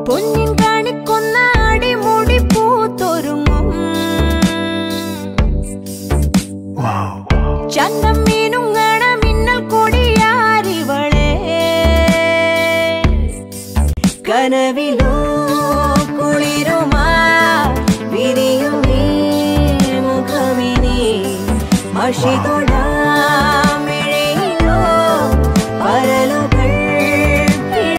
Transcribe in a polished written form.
പൊന്നിൻ കാണിക്കൊന്ന അടിമുടി പൂത്തൊരുങ്ങും ചന്തം മീനുങ്ങണ മിന്നൽ കൊടിയാരിവളെ കനവിലോ കുളിരുമാ വിരിയും നീ മുഖമിനി മഷി തൊടാ